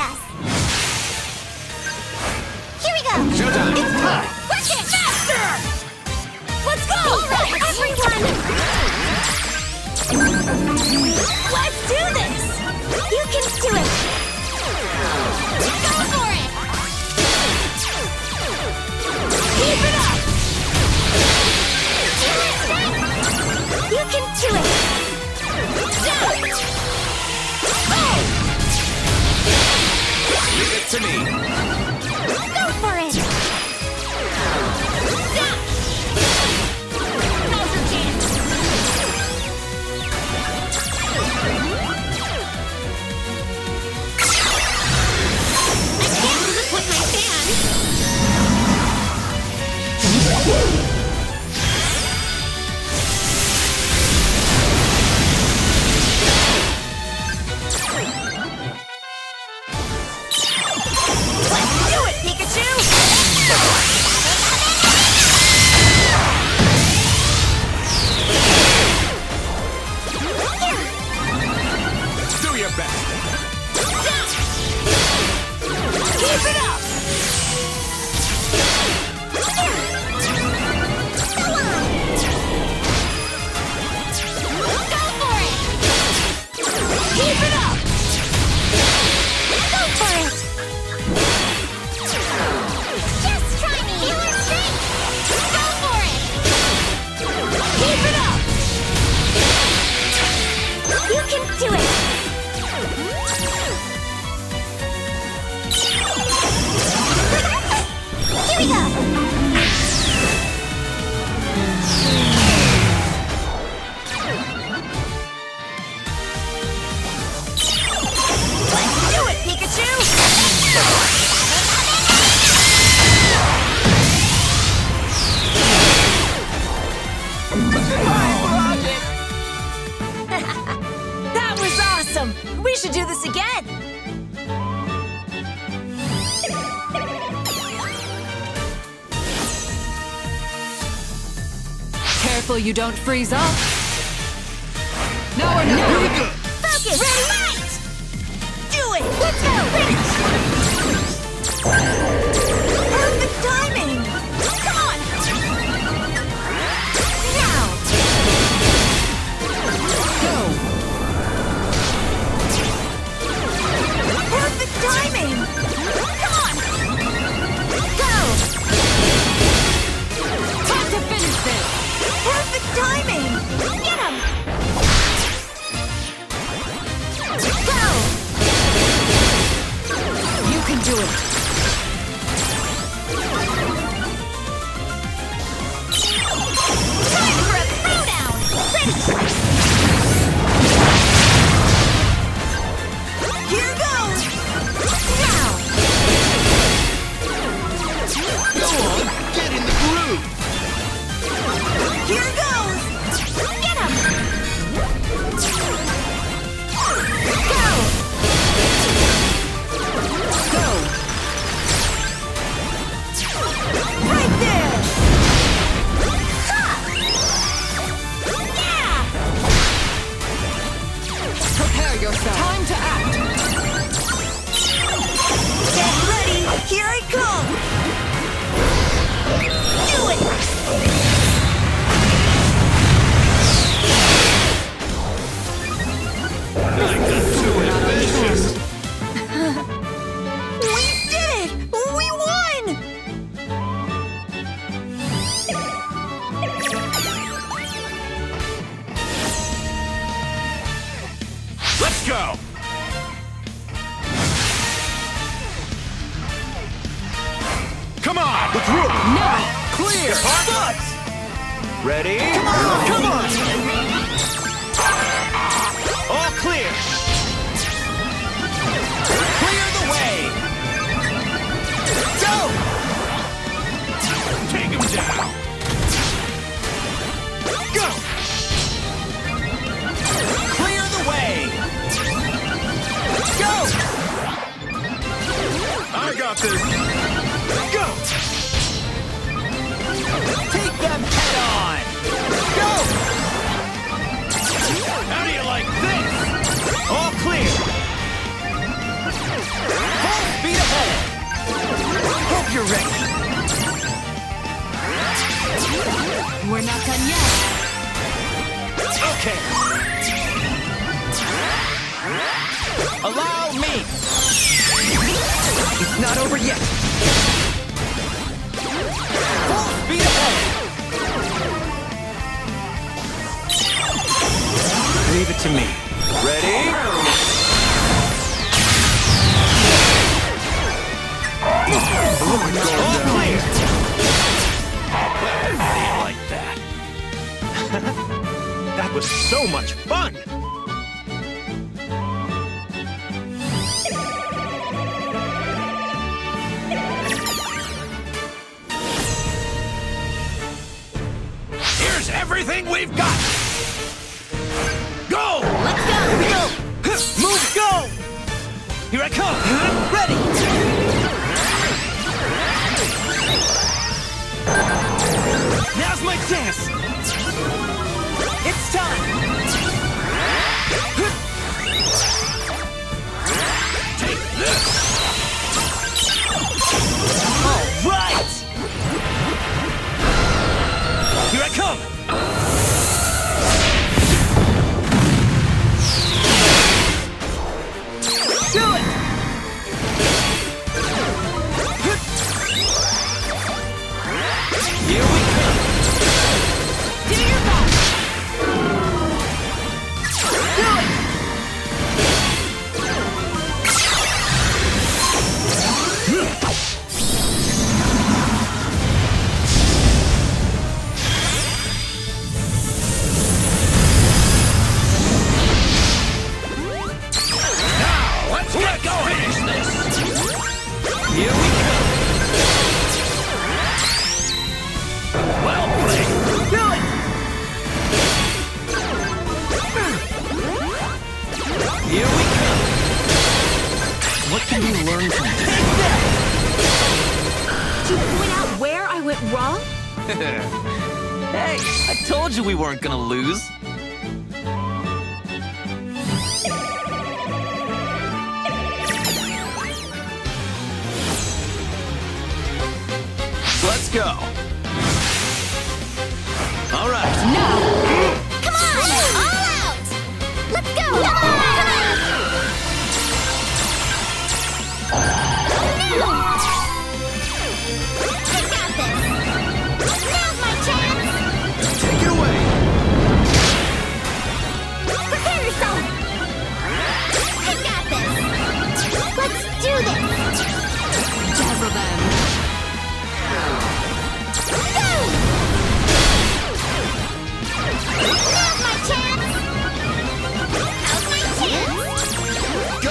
class. Here we go. Showtime. It's time. Work it faster. Let's go. All right, everyone. Let's do this. You can do it. Go for it. Keep it up. You can do it. Down. Oh. Leave it to me. Go for it. Dash. Now's your chance. I can't live with my fan. Let's do it, Pikachu! Do your best. Keep it up! Go on! Go for it! Keep it up! Go for it! Just try me! Healer strength! Go for it! Keep it up! You can do it! Here we go! Let's do it, Pikachu! That was awesome! We should do this again! Careful you don't freeze up. Now we're not. Here we go. Focus! Fight! Do it! Let's go! Perfect timing! Come on! Now! Go! Perfect timing! Come on! Go! Time to finish this! Perfect timing! Get him! Go! You can do it! Time for a throwdown! Ready! Here goes! Now! Go on. Get in the groove. Here goes! Get him! Go! Go! Right there! Ha! Yeah! Prepare yourself! Time to act! Get ready! Here I come! Do it! I'm not too ambitious. We did it! We won! Let's go. Come on. The group. Now! Clear. Buzz. Ready? Come on. All clear. Clear the way. Go. Take him down. Go. Clear the way. Go. I got this. Go. Take them head on. Go. How do you like this? All clear. hope you're ready. We're not done yet. Okay. Allow me. It's not over yet. Full speed ahead. Leave it to me. Ready? All clear. Well, how do you like that? That was so much fun. Here's everything we've got. Go! Let's go! Go! Move, go! Here I come! Ready! Now's my chance! It's time! Take this! All right! Here I come! Do it! Here we come! Do your best! Do it! Now, let's get going! Finish this! Here we come! Well played! Do it! Here we come! What can we learn from this? Take that! To point out where I went wrong? Hey, I told you we weren't gonna lose. Let's go. All right. Now! Come on! All out! Let's go! Come on! I got this! Now's my chance! Take it away! Prepare yourself! I got this! Let's do this! Dazzle them. Go! Now's my chance! Now's my chance! Go!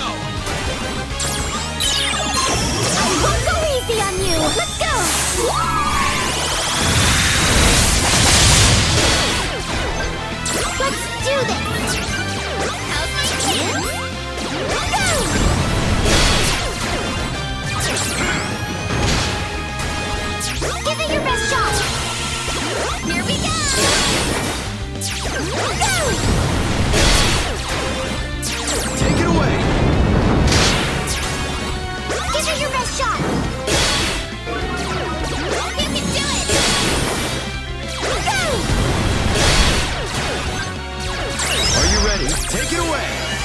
I won't go easy on you! Let's go! Let's do this! Now's my chance! Go! Give it your best shot! Here we go! Go! Take it away! Give it your best shot! You can do it! Go! Are you ready? Take it away!